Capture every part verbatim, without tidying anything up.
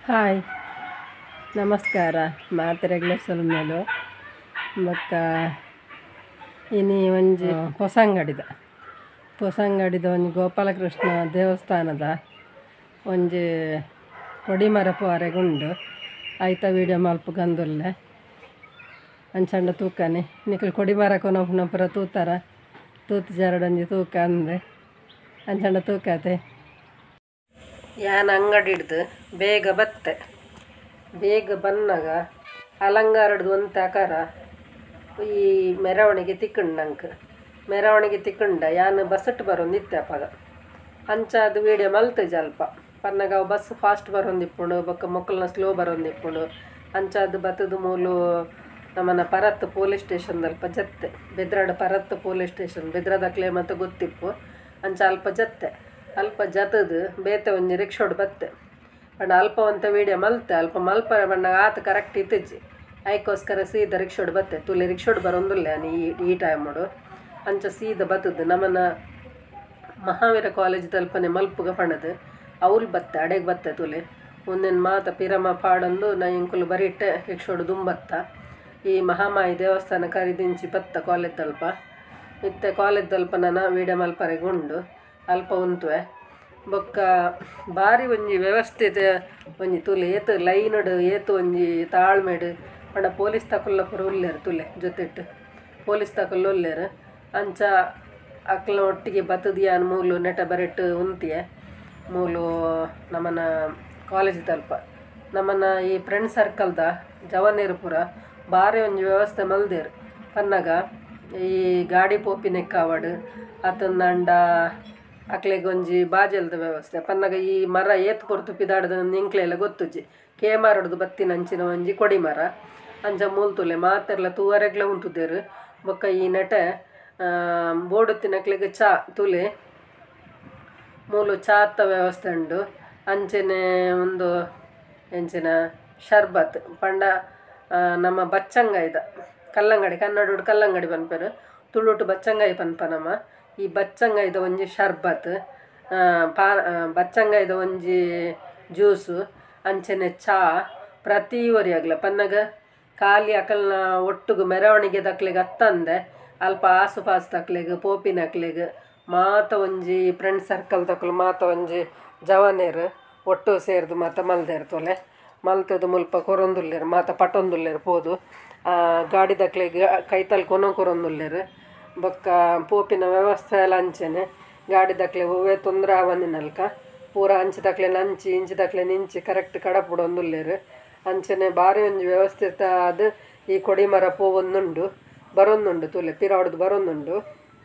Hi ನಮಸ್ಕಾರ ಮಾತೆರೆಗ್ಲ ಸೊಲ್ಮೇಲು ಬೊಕ್ಕ ಇನಿ ಒಂಜಿ ಪೊಸಂಗಡಿದ ಪೊಸಂಗಡಿದ ಒಂಜಿ ಗೋಪಾಲಕೃಷ್ಣ ದೇವಸ್ಥಾನದ ಒಂಜಿ ಕೊಡಿಮರ ಪೋರೆಗುಂಡು ಐತ ವೀಡಿಯೋ ಮಲ್ಪ ಗಂದುಲ್ಲೆ ಅಂಚಂಡ ತೂಕನೆ ನಿಕಲ್ ಕೊಡಿಮರ ಕೊನಪುನ ಪೂರ ತೂತರ ತೂತು ಜರಡೊಂಜಿ ತೂಕ ಅಂದೆ ಅಂಚಂಡ ತೂಕತೆ ಯಾನ್ ಅಂಗಡಿ ಹಿಡ್ದು ಬೇಗ ಬತ್ತೆ ಬೇಗ ಬಂದಾಗ ಅಲಂಗಾರಡ್ದು ಒಂದು ಆಕಾರ ಈ ಮೆರವಣಿಗೆ ತಿಕ್ಕಂಡು ನಂಗೆ ಮೆರವಣಿಗೆ ತಿಕ್ಕಂಡ ಯಾನು ಬಸ್ಸಟ್ಟು ಬರೋಂದಿತ್ತೆ ಅಪ್ಪಾಗ ಅಂಚಾದ ವೀಡಿಯೋ ಮಲ್ತು ಜಲ್ಪ ಪನ್ನಗ ಅವು ಬಸ್ ಫಾಸ್ಟ್ ಬರೋಂದಿಪ್ಪುಂಡು ಬೊಕ್ಕ ಮೊಕ್ಕಲ್ನ ಸ್ಲೋ ಬರೋಂದಿಪ್ಪುಂಡು ಅಂಚಾದ ಬತ್ತದ ಮೂಲು ನಮ್ಮನ ಪರತ್ ಪೊಲೀಸ್ ಸ್ಟೇಷನ್ದಲ್ಪ ಜತ್ತೆ ಬೆದ್ರಾಡ ಪರತ್ ಪೊಲೀಸ್ ಸ್ಟೇಷನ್ ಬೆದ್ರದಕ್ಲೆ ಮತ್ತು ಗೊತ್ತಿಪ್ಪು ಅಂಚ ಅಲ್ಪ ಜತ್ತೆ ಅಲ್ಪ ಜತದು ಬೇತೆ ಒಂಜಿ ರಿಕ್ಷೋಡು ಬತ್ತೆ ಬಣ್ಣ ಅಲ್ಪ ಅಂತ ವೀಡಿಯೋ ಮಲ್ತೆ ಅಲ್ಪ ಮಲ್ಪ ಬಣ್ಣ ಆತ ಕರೆಕ್ಟ್ ಇತ್ತಿಜ್ಜಿ ಐಕೋಸ್ಕರ ಸೀದಾ ರಿಕ್ಷೋಡು ಬತ್ತೆ ತುಲೆ ರಿಕ್ಷೋಡು ಬರೋಂದುಲ್ಲೆ ನೀ ಈ ಟೈಮೋಡು ಅಂಚ ಸೀದಾ ಬತ್ತದು ನಮ್ಮನ ಮಹಾವೀರ ಕಾಲೇಜ್ ತಲ್ಪನೆ ಮಲ್ಪುಗ ಪಣದು ಅವ್ಲು ಬತ್ತೆ ಅಡೆಗೆ ಬತ್ತೆ ತುಲೆ ಒಂದಿನ ಮಾತ ಪಿರಮ ಪಾಡೊಂದು ನಾ ಇಂಕುಲು ಬರೀಟೆ ರಿಕ್ಷೋಡು ದುಂಬತ್ತ ಈ ಮಹಾಮಾಯಿ ದೇವಸ್ಥಾನ ಕರಿದಿಂಚಿ ಬತ್ತ ಕಾಲೇಜ್ ತಲ್ಪ ಇತ್ತೆ ಕಾಲೇಜ್ ತಲ್ಪ ನಾನು ವೀಡಿಯೋ ಮಲ್ಪರೆಗುಂಡು ಅಲ್ಪ ಉಂತುವೆ ಬೊಕ್ಕ ಬಾರಿ ಒಂಜಿ ವ್ಯವಸ್ಥಿತ ಒಂಜಿ ತುಲೆ ಏತು ಲೈನಡು ಏತು ಒಂಜಿ ತಾಳ್ಮೆಡು ಪಂಡ ಪೊಲೀಸ್ ತಕೊಲ್ಲ ಪೂರ ಉಲ್ಲೇರು ತುಲೆ ಜೊತೆಟ್ಟು ಪೊಲೀಸ್ ತಕೊಲ್ಲ ಉಲ್ಲೇರು ಅಂಚ ಅಕ್ಲ ಒಟ್ಟಿಗೆ ಬತ್ತದ ಯಾನ್ ಮೂಲು ನೆಟ ಬರೆಟ್ಟು ಉಂತಿಯೆ ಮೂಲು ನಮ್ಮನ ಕಾಲೇಜ್ ತಲ್ಪ ನಮ್ಮನ್ನ ಈ ಫ್ರೆಂಡ್ ಸರ್ಕಲ್ದ ಜವನೇರು ಪೂರ ಬಾರಿ ಒಂಜಿ ವ್ಯವಸ್ಥೆ ಮಲ್ದೇರು ಪನ್ನಗ ಈ ಗಾಡಿ ಪೋಪಿನೆಕ್ಕಾವಡು ಅತಂದಂಡ ಅಕ್ಲೆಗೊಂಜಿ ಬಾಜಲ್ದ ವ್ಯವಸ್ಥೆ ಪನ್ನಗ ಈ ಮರ ಏತ್ ಪೊರ್ತು ಪಿದಾಡ್ದ ಇಂಕ್ಲೆಲ್ಲ ಗೊತ್ತುಜ್ಜಿ ಕೇಮಾರಡ್ದು ಬತ್ತಿನ ಅಂಚಿನ ಒಂಜಿ ಕೊಡಿ ಮರ ಅಂಚ ಮೂಲ್ತುಲೆ ಮಾತೆರ್ಲ ತೂವರೆಗ್ಲ ಉಂಟುದೇರು ಬೊಕ್ಕ ಈ ನೆಟೆ ಬೋಡು ತಿನ್ನಕ್ಲೆಗ್ ಚಾ ತುಲೆ ಮೂಲು ಚಾತ್ತ ವ್ಯವಸ್ಥೆ ಉಂಡು ಅಂಚನೆ ಒಂದು ಎಂಚಿನ ಶರ್ಬತ್ ಪಂಡ ನಮ್ಮ ಬಚ್ಚಂಗಾಯ್ದ ಕಲ್ಲಂಗಡಿ ಕನ್ನಡ ಕಲ್ಲಂಗಡಿ ಪನ್ಪರು ತುಳುಟು ಬಚ್ಚಂಗಾಯಿ ಪನ್ಪನಮ್ಮ ಈ ಬಚ್ಚಂಗಾಯ್ದ ಒಂಜಿ ಶರ್ಬತ್ ಪಾ ಬಚ್ಚಂಗಾಯ್ದ ಒಂಜಿ ಜ್ಯೂಸು ಅಂಚನೆ ಚಾ ಪ್ರತಿ ಒರಿಯಾಗ್ಲ ಪನ್ನಗ ಖಾಲಿ ಅಕಲ್ನ ಒಟ್ಟುಗು ಮೆರವಣಿಗೆ ದಕ್ಲೆಗ್ ಅತ್ತಂದೆ ಅಲ್ಪ ಆಸುಪಾಸು ತಕ್ಲೆಗ್ ಪೋಪಿನಕ್ಲೆಗ್ ಮಾತ ಒಂಜಿ ಫ್ರೆಂಡ್ ಸರ್ಕಲ್ ತಕ್ಲು ಮಾತ ಒಂಜಿ ಜವನೇರು ಒಟ್ಟು ಸೇರ್ದು ಮಾತ ಮಲ್ದೇರು ತೊಲೆ ಮಲ್ತದು ಮುಲ್ಪ ಕೊರೊಂದುಲ್ಲೇರು ಮಾತ ಪಟೊಂದುಲ್ಲೇರು ಪೋದು ಗಾಡಿ ದಕ್ಲೆಗ್ ಕೈತಲ್ ಕೊನೊ ಕೊರೊಂದುಲ್ಲೇರು ಬೊಕ್ಕ ಪೋಪಿನ ವ್ಯವಸ್ಥೆ ಎಲ್ಲ ಅಂಚೆನೆ ಗಾಡಿ ದಕ್ಲೆ ಹೂವೇ ತೊಂದರೆ ಆವನಿನಲ್ಕ ಪೂರ ಅಂಚೆ ದಕ್ಲೆ ನಂಚಿ ಇಂಚಿ ದಕ್ಲೆ ನಿಂಚಿ ಕರೆಕ್ಟ್ ಕಡಪುಡೊಂದುಲ್ಲೇರು ಅಂಚನೆ ಬಾರಿ ಒಂಜಿ ವ್ಯವಸ್ಥಿತ ಅದು ಈ ಕೊಡಿಮರ ಪೋವೊಂದುಂಡು ಬರೊಂದುಂಡು ತುಲೆ ಪಿರಾಡ್ದು ಬರೊಂದುಂಡು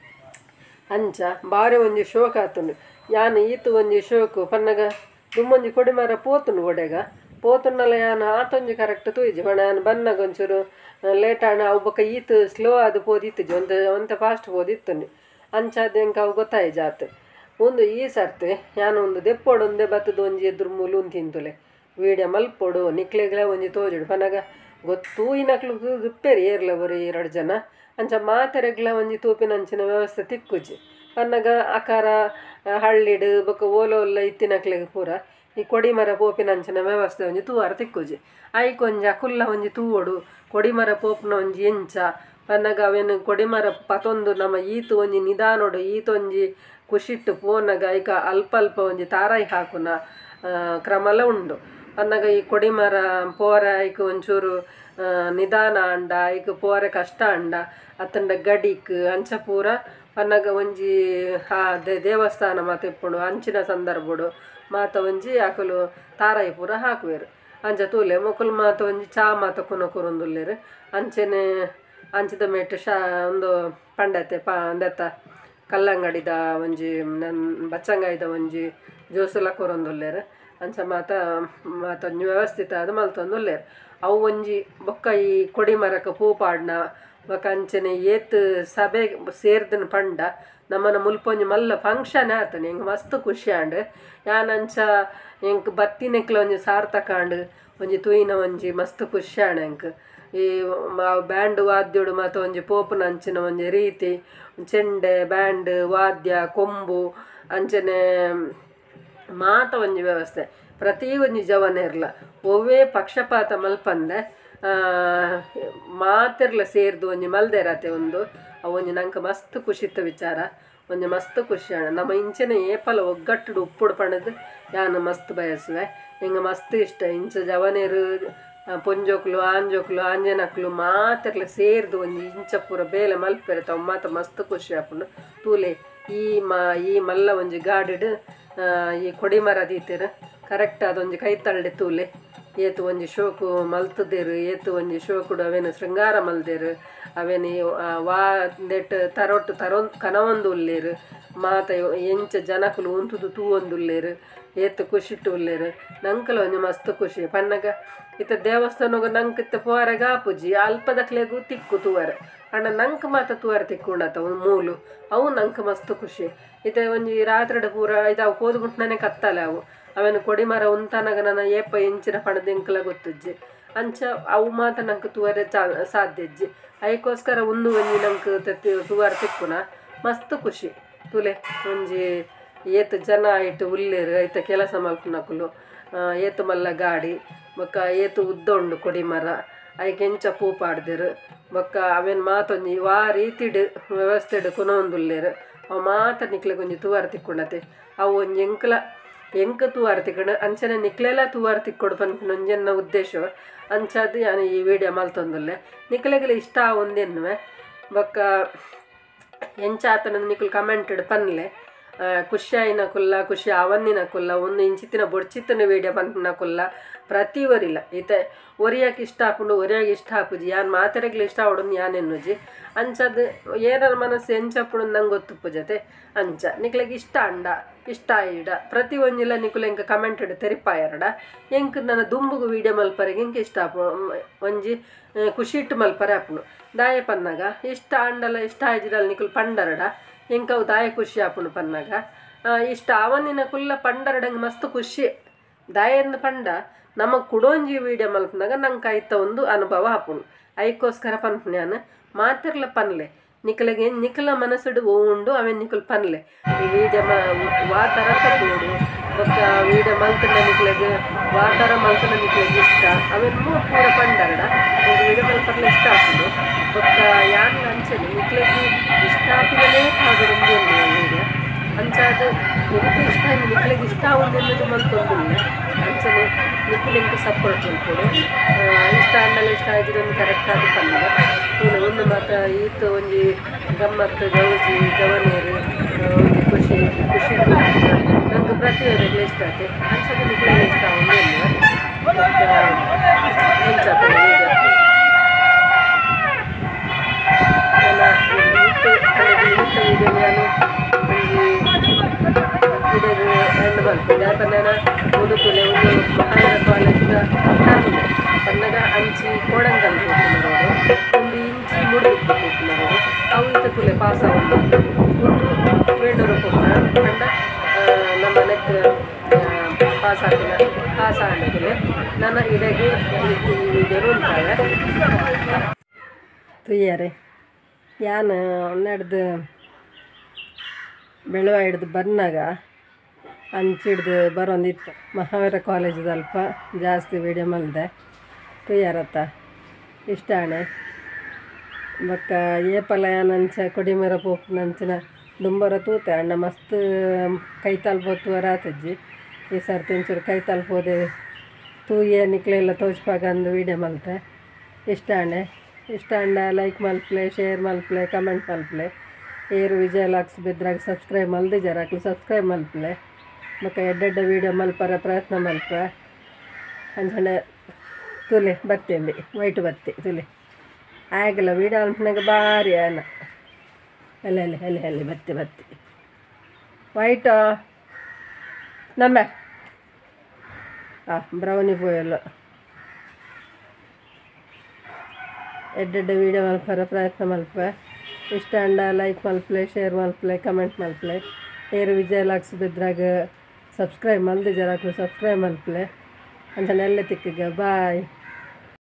ಅಂಚ ಬಾರಿ ಒಂಜಿ ಶೋಕ್ ಆತುಂಡು ಯಾನ್ ಈತು ಒಂಜಿ ಶೋಕು ಪನ್ನಗ ದುಮ್ಮೊಂಜಿ ಕೊಡಿಮರ ಪೋತುಂಡು ಒಡೆಗ ಪೋತುಂಡಲ ಯಾನ್ ಆತೊಂಜಿ ಕರೆಕ್ಟ್ ತೂಯಿಜಿ ಬಣ್ಣ ಯಾನ್ ಬನ್ನಗ ಒಂಚೂರು ಲೇಟ್ ಆಣ ಅವು ಬೊಕ್ಕ ಈತು ಸ್ಲೋ ಅದು ಪೋದಿತ್ತಿಜಿ ಒಂದು ಒಂತ ಫಾಸ್ಟ್ ಪೋದಿತ್ತುಂಡು ಅಂಚಾದ ಎಂಕ ಅವು ಗೊತ್ತಾಯಿ ಜಾತ್ ಒಂದು ಈ ಸರ್ತಿ ಯಾನು ಒಂದು ದೆಪ್ಪೋಡು ಒಂದೇ ಬತ್ತದ ಒಂಜಿ ಎದುರು ಮೂಲು ತಿಂತುಲೆ ವೀಡಿಯೋ ಮಲ್ಪೊಡು ನಿಕ್ಲೆಗ್ಲ ಒಂಜಿ ತೋಜುಡು ಪನಗ ಗೊತ್ತೂ ಇನಕ್ಲು ದುಪ್ಪೇರಿ ಏರ್ಲ ಬರೀ ಎರಡು ಜನ ಅಂಚ ಮಾತೆರೆಗ್ಲ ಒಂಜಿ ತೂಪಿನ ಅಂಚಿನ ವ್ಯವಸ್ಥೆ ತಿಕ್ಕುಜಿ ಪನ್ನಗ ಆಕಾರ ಹಳ್ಳಿಡು ಬೊಕ್ಕ ಓಲ ಒಲ್ಲ ಇತ್ತಿನಕ್ಲೆಗ್ ಪೂರ ಈ ಕೊಡಿಮರ ಪೋಪಿನ ಅಂಚಿನ ವ್ಯವಸ್ಥೆ ಒಂಜಿ ತೂವಾರ ತಿಕ್ಕುಜಿ ಐಕೊಂಜಿ ಅಕುಲ್ಲ ಒಂಜಿ ತೂವೋಡು ಕೊಡಿಮರ ಪೋಪಿನ ಒಂಜಿ ಎಂಚ ಪನ್ನಗ ಅವೇನು ಕೊಡಿಮರ ಪತೊಂದು ನಮ್ಮ ಈತು ಒಂಜಿ ನಿಧಾನೋಡು ಈತೊಂಜಿ ಖುಷಿಟ್ಟು ಪೋನಗ ಐಕ ಅಲ್ಪ ಅಲ್ಪ ಒಂಜಿ ತಾರಾಯಿ ಹಾಕುನ ಕ್ರಮಲ ಉಂಡು ಪನ್ನಗ ಈ ಕೊಡಿಮರ ಪೋರೆ ಐಕ ಒಂಚೂರು ನಿಧಾನ ಅಂಡ ಐಕ ಪೋರೆ ಕಷ್ಟ ಅಂಡ ಅತ್ತಂಡ ಗಡಿಕ್ ಅಂಚ ಪೂರ ಪನ್ನಗ ಒಂಜಿ ಆ ದೇವಸ್ಥಾನ ಮಾತ ಇಪ್ಪುಂಡು ಅಂಚಿನ ಸಂದರ್ಭಡು ಮಾತ ಒಂಜಿ ಆಕಲು ತಾರಾಯಿ ಪೂರ ಹಾಕುವೆರು ಅಂಚ ತೂಲೆ ಮೊಕುಲು ಮಾತ ಒಂಜಿ ಚಾ ಮಾತ ಕುನ ಕುರೊಂದುಲ್ಲೇರು ಅಂಚನೆ ಅಂಚಿದ ಮೇಟ್ ಶಾ ಒಂದು ಪಂಡತೆ ಪಾ ಅಂದೆತ್ತ ಕಲ್ಲಂಗಡಿದ ಒಂಜಿ ನನ್ ಬಚ್ಚಂಗಾಯ್ದ ಒಂಜಿ ಜ್ಯೂಸುಲ ಕೊರೊಂದುಲ್ಲೇರು ಅಂಚ ಮಾತ ಮಾತ ಒಂಜಿ ವ್ಯವಸ್ಥಿತ ಅದು ಮಲ್ತೊಂದುಲ್ಲೇರು ಅವು ಒಂಜಿ ಬೊಕ್ಕ ಈ ಕೊಡಿಮರಕ ಪೂ ಪಾಡ್ನ ಬೊಕ್ಕ ಅಂಚನೆ ಏತ್ ಸಭೆ ಸೇರ್ದನ ಪಂಡ ನಮ್ಮನ ಮುಲ್ಪೊಂಜಿ ಮಲ್ಲ ಫಂಕ್ಷನ್ ಆತನ ಹೆಂಗೆ ಮಸ್ತ್ ಖುಷಿ ಆಂಡ್ ಯಾನಂಚ ಎಂಕ್ ಬತ್ತಿನೆಕ್ಲ ಒಂಜಿ ಸಾರ್ಥಕಾಂಡ್ ಒಂಜಿ ತೂಯಿನ ಒಂಜಿ ಮಸ್ತ್ ಖುಷಿ ಆಣ ಎಂಕ್ ಈ ಬ್ಯಾಂಡ್ ವಾದ್ಯೋಡು ಮಾತ ಒಂಜಿ ಪೋಪುನ ಅಂಚಿನ ಒಂಜಿ ರೀತಿ ಚೆಂಡೆ ಬ್ಯಾಂಡ್ ವಾದ್ಯ ಕೊಂಬು ಅಂಚನೆ ಮಾತ ಒಂಜಿ ವ್ಯವಸ್ಥೆ ಪ್ರತಿ ಒಂಜಿ ಜವನ ಇರಲ ಒವ್ವೇ ಪಕ್ಷಪಾತ ಮಲ್ಪಂದೆ ಮಾತೆರ್ಲ ಸೇರ್ದು ಒಂಜಿ ಮಲ್ದೆರತೆ ಒಂದು ಅವು ಒಂಜಿ ನಂಗೆ ಮಸ್ತ್ ಖುಷಿತ್ತ ವಿಚಾರ ಒಂಜಿ ಮಸ್ತ್ ಖುಷಿ ಅಣ್ಣ ನಮ್ಮ ಇಂಚಿನ ಏಪಲ ಒಗ್ಗಟ್ಟು ಉಪ್ಪುಡು ಪಣದು ಯಾನು ಮಸ್ತ್ ಬಯಸುವೆ ಹಿಂಗೆ ಮಸ್ತ್ ಇಷ್ಟ ಇಂಚ ಜವನೇರು ಪೊಂಜೋಕ್ಲು ಆಂಜೋಕ್ಲು ಆಂಜನಕ್ಲು ಮಾತೆರ್ಲ ಸೇರ್ದು ಒಂಜಿ ಇಂಚ ಪೂರ ಬೇಲೆ ಮಲ್ಪೆರೆ ತಮ್ಮ ಮಾತ ಮಸ್ತ್ ಖುಷಿ ಆಪುಂಡು ತೂಲೆ ಈ ಮ ಈ ಮಲ್ಲ ಒಂಜಿ ಗಾಡಿಡು ಈ ಕೊಡಿಮರ ದೀತೆರು ಕರೆಕ್ಟ್ ಅದೊಂಜಿ ಕೈ ತಳ್ಳೆ ತೂಲೆ ಏತು ಒಂಜಿ ಶೋಕು ಮಲ್ತದೇರು ಏತು ಒಂಜಿ ಶೋಕುಡು ಅವೇನು ಶೃಂಗಾರ ಮಲ್ದೇರು ಅವೇನು ವಾ ನೆಟ್ ತರೊಟ್ಟು ತರೊ ಕನವೊಂದು ಉಲ್ಲೇರು ಮಾತ ಎಂಚ ಜನಕುಲು ಉಂತುದು ತೂ ಒಂದು ಉಲ್ಲೇರು ಏತು ಖುಷಿಟ್ಟು ಉಲ್ಲೇರು ನಂಕಲ ಒಂಜಿ ಮಸ್ತ್ ಖುಷಿ ಪನ್ನಗ ಇತ್ತ ದೇವಸ್ಥಾನಗ ನಂಗೆ ಇತ್ತ ಪೋರೆಗ ಆಪುಜಿ ಅಲ್ಪದಕ್ಲೆಗೂ ತಿಕ್ಕು ತೂವರೆ ಅಣ್ಣ ನಂಗೆ ಮಾತ ತೂವರೆ ತಿಕ್ಕೊಂಡತ ಒಂದು ಮೂಲು ಅವು ನಂಗೆ ಮಸ್ತ್ ಖುಷಿ ಇತ್ತ ಒಂಜಿ ರಾತ್ರಿಡ ಪೂರ ಇದಾವು ಹೋದ್ಬಿಟ್ಟು ನನಗೆ ಕತ್ತಲೆ ಅವು ಅವೇನು ಕೊಡಿಮರ ಉಂತನಾಗ ನನ್ನ ಏಪ ಎಂಚಿನ ಪಣದ ಎಂಕಲ ಗೊತ್ತಜ್ಜಿ ಅಂಚ ಅವು ಮಾತ ನಂಗೆ ತೂವರೆ ಚಾ ಸಾಧ್ಯಜ್ಜಿ ಅದಕ್ಕೋಸ್ಕರ ಒಂದು ಒಂಜಿ ನಂಗೆ ತತ್ತಿ ತೂವರೆ ತಿಕ್ಕುನ ಮಸ್ತ್ ಖುಷಿ ತುಲೆ ಒಂಜಿ ಏತು ಜನ ಆಯ್ತು ಉಲ್ಲೇರು ಐತ ಕೆಲಸ ಮಲ್ಪನಕುಲು ಏತು ಮಲ್ಲ ಗಾಡಿ ಬೊಕ್ಕ ಏತು ಉದ್ದೊಂಡು ಕೊಡಿಮರ ಅದಕ್ಕೆ ಎಂಚ ಪೂ ಪಾಡ್ದೇರು ಬೊಕ್ಕ ಅವೇನು ಮಾತೊಂಜಿ ವಾ ರೀತಿಡು ವ್ಯವಸ್ಥೆಡು ಕೊನೊಂದುಲ್ಲೇರು ಅವು ಮಾತ ನಿಕ್ಲೆಗೆ ಒಂಜಿ ತೂವರೆ ತಿಕ್ಕೊಂಡತೆ ಅವು ಒಂಜಿ ಎಂಕ್ಲ ಎಂಕ ತೂವರೆ ತಿಕ್ಕೊಂಡು ಅಂಚನೆ ನಿಕ್ಲೆಲ್ಲ ತೂವರೆ ತಿಕ್ಕೊಡು ಪನ್ಪಿನ ಒಂಜೆನ್ನ ಉದ್ದೇಶ ಅಂಚದು ನಾನು ಈ ವಿಡಿಯೋ ಮಲ್ತೊಂದುಲ್ಲೆ ನಿಕ್ಲೆಗೆಲ್ಲ ಇಷ್ಟ ಒಂದೆನ್ನುವೆ ಬೊಕ್ಕ ಎಂಚ ಆತನ ನಿಕ್ಲು ಕಮೆಂಟ್ ಇಡು ಪನ್ಲೆ ಖುಷಿ ಆಯ್ನ ಕುಲ್ಲ ಖುಷಿ ಅವನ್ನಿನ ಕುಲ್ಲ ಒಂದು ಇಂಚಿತ್ತಿನ ಬೊಡ್ಚಿತ್ತಿನ ವೀಡಿಯೋ ಪಂಪಿನ ಕುಲ್ಲ ಪ್ರತಿ ಒರಿಲ್ಲ ಈತ ಒರಿಯಕ್ಕೆ ಇಷ್ಟ ಹಾಕೊಂಡು ಒರಿಯಾಗಿ ಇಷ್ಟ ಹಾಪುಜಿ ಯಾನು ಮಾತಾಡಗ್ಲಿ ಇಷ್ಟ ಆವಡೊಂದು ಯಾನು ಎನ್ನುಜಿ ಅಂಚದು ಏನಾರ ಮನಸ್ಸು ಎಂಚಪ್ಪುಡು ನಂಗೆ ಗೊತ್ತುಪ್ಪು ಜೊತೆ ಅಂಚ ನಿಕ್ಲೆಗೆ ಇಷ್ಟ ಅಂಡ ಇಷ್ಟ ಇಡ ಪ್ರತಿ ಒಂಜಿಲ್ಲ ನಿಕುಲು ಎಂಕ ಕಮೆಂಟ್ ಇಡು ತೆರಿಪಾಯರಡ ಎಂಕ್ ನನ್ನ ದುಂಬುಗು ವೀಡಿಯೋ ಮಲ್ಪರೆಗೆ ಎಂಕ ಇಷ್ಟ ಆಪು ಒಂಜಿ ಖುಷಿ ಇಟ್ಟು ಮಲ್ಪರೆ ಆಪುನು ದಾಯ ಪನ್ನಾಗ ಇಷ್ಟ ಅಂಡಲ್ಲ ಇಷ್ಟ ಆಯ್ಜಿಡಲ್ಲ ನಿಕುಲು ಪಂಡರಡ ಎಂಕವು ದಾಯ ಖುಷಿ ಆಪುನು ಪನ್ನಾಗ ಇಷ್ಟ ಅವನಿನ ಕುಲ್ಲ ಪಂಡರಡಂಗೆ ಮಸ್ತ್ ಖುಷಿ ದಾಯಂದು ಪಂಡ ನಮಗೆ ಕುಡೋಂಜಿ ವೀಡಿಯೋ ಮಲ್ಪನಾಗ ನಂಗೆ ಆಯ್ತ ಒಂದು ಅನುಭವ ಆಪುನು ಅದಕ್ಕೋಸ್ಕರ ಪನ್ಪು ನಾನು ಮಾತಿರ್ಲ ಪನ್ಲೆ ನಿಕಲಿಗೆ ನಿಕಲ ಮನಸ್ಸುಡು ಉಂಡು ಅವೇನು ನಿಕಲು ಪನ್ಲೆ ಈ ವೀಡಿಯೋ ಮ ವಾ ಥರ ತಗೋಡು ಬೊಕ್ಕ ವೀಡಿಯೋ ಮಲ್ತನ ನಿಕ್ಲೆಗೆ ವಾ ಥರ ಮಲ್ತನ ನಿಕ್ಲೆಗೆ ಇಷ್ಟ ಅವೇನು ಮೂರು ಪೂರ ಪಂಡರಡ ಒಂದು ವೀಡಿಯೋ ಮಲ್ಪರ್ಲ ಇಷ್ಟ ಆಗ್ತದೆ ಬೊಕ್ಕ ಯಾನು ಅಂಚನೆ ನಿಕ್ಲೆಗೆ ಇಷ್ಟ ಆಗ್ತದಲ್ಲೇ ಕಾಗೋದು ವೀಡಿಯೋ ಅಂಚಾದ ಎಂತ ಇಷ್ಟ ನಿಕ್ಲೆಗೆ ಇಷ್ಟ ಆಗುದು ಮಲ್ತೊಂದಿಲ್ಲ ಅಂಚನೆ ನಿಕ್ಲೆಂಗೆ ಸಪೋರ್ಟ್ ಮಲ್ಕೊಡು ಇಷ್ಟ ಅಂಡಲ್ಲ ಇಷ್ಟ ಆಗಿದ್ದು ಒಂದು ಕರೆಕ್ಟ್ ಆಗಿ ಪಂಡ ಇನ್ನು ಒಂದು ಮಾತ್ರ ಈತ ಒಂಜಿ ಗಮ್ಮತ್ತು ಗೌಜಿ ಗವನೇರು ಒಂದು ಖುಷಿ ಖುಷಿ ನಂಗೆ ಪ್ರತಿಯೊಂದು ಇಷ್ಟ ಆಯ್ತು ಅಂಚನೆ ನಿಕ್ಲೆಗೆ ಇಷ್ಟ ಆಗುದು ಹೆಂಚಾಪ ಈಗ ನನ್ನ ಈತ ಈತ ವೀಡಿಯೋ ನಾನು ಇಡೋದು ಹೆಣ್ಣು ಮಲ್ಪದೆ ಪನ್ನನ ಉಡುಪುಲೆ ಒಂದು ಮಹಾನಗರ ಕಾಲೇಜಿನ ಕರ್ಮೆ ಪನ್ನಗ ಅಂಚಿ ಕೋಡಂಗಲ್ ಹೋಗ್ತಿನರೋಡು ಒಂದು ಇಂಚಿ ಮುಡುಬಿಟ್ಟು ಹೋಗ್ತಿನರೋಡು ಅವು ಈತ ತುಲೆ ಪಾಸ್ ಆಗೋದು ಒಂದು ಬೇಡೂರು ಹೋಗ್ತಾನೆ ಕಂಡ ನಮ್ಮ ಮನೆಗೆ ಪಾಸ್ ಆಗಿನ ಪಾಸ್ ಆಗಲಿ ನನ್ನ ಇಡೆಗೆ ಈ ವಿಡಿಯೋ ಉಂಟಾವೆ ತುಯ್ಯಾರೆ ಯಾನು ನಡೆದು ಬೆಳುವ ಹಿಡ್ದು ಬಂದಾಗ ಅಂಚಿಡ್ದು ಬರೋಂದಿತ್ತು ಮಹಾವೀರ ಕಾಲೇಜ್ ಅಲ್ಪ ಜಾಸ್ತಿ ವೀಡಿಯೋ ಮಲ್ದೆ ತುಯ್ಯಾರತ್ತ ಇಷ್ಟ ಆಣೆ ಬೊಕ್ಕ ಏಪಲ ಯಾನಂಚ ಕೊಡಿಮೆರ ಪೋಪು ನಂಚಿನ ದುಂಬರ ತೂತೆ ಅಣ್ಣ ಮಸ್ತ್ ಕೈ ತಲ್ಪೋತುವರ ಆತಜ್ಜಿ ಈ ಸರ್ತಿ ಒಂಚೂರು ಕೈ ತಲ್ಪೋದೆ ತೂಯೆ ನಿಕ್ಲೆಲ್ಲ ತೋಚ್ಪಾಗ ಅಂದು ವೀಡಿಯೋ ಮಲ್ತೆ ಇಷ್ಟ ಆಣೆ ಇಷ್ಟ ಅಂಡ ಲೈಕ್ ಮಲ್ಪ್ಲೆ ಶೇರ್ ಮಲ್ಪ್ಲೆ ಕಮೆಂಟ್ ಮಲ್ಪ್ಲೆ ಏರು ವಿಜಯ ಲಾಕ್ಸ್ ಬಿದ್ರಾಗ ಸಬ್ಸ್ಕ್ರೈಬ್ ಮಲ್ದಿ ಜರಾಕ್ಲು ಸಬ್ಸ್ಕ್ರೈಬ್ ಮಲ್ಪ್ಲೆ ಮತ್ತು ಎಡ್ಡೆಡ್ಡ ವೀಡಿಯೋ ಮಲ್ಪರ ಪ್ರಯತ್ನ ಮಲ್ಪ ಅಂಚನೆ ತುಲೆ ಬತ್ತಿ ವೈಟ್ ಬತ್ತಿ ತುಲೆ ಆಗಿಲ್ಲ ವೀಡಿಯೋ ಮಲ್ಪನಾಗ ಭಾರಿ ಅನ್ನ ಅಲ್ಲಿ ಅಲ್ಲಿ ಅಲ್ಲಿ ಅಲ್ಲಿ ಬತ್ತಿ ಬತ್ತಿ ವೈಟು ನಮ್ಮೆ ಹಾಂ ಬ್ರೌನಿ ಪೋಯಲ್ಲ ಎಡ್ಡೆಡ್ಡ ವೀಡಿಯೋ ಮಲ್ಪರ ಪ್ರಯತ್ನ ಮಲ್ಪ ಇಷ್ಟ ಅಂಡ ಲೈಕ್ ಮಲ್ಪ್ಲೆ ಶೇರ್ ಮಲ್ಪ್ಲೆ ಕಮೆಂಟ್ ಮಲ್ಪ್ಲೆ ಏರು ವಿಜಯ ಲಾಕ್ಸ್ ಬಿದ್ರಾಗ ಸಬ್ಸ್ಕ್ರೈಬ್ ಮಲ್ದಿ ಜರಾಕ್ಲು ಸಬ್ಸ್ಕ್ರೈಬ್ ಮಲ್ಪ್ಲೆ ಅಂಚನೆ ಎಲ್ಲ ತಿಕ್ಕಿಗ ಬಾಯ್.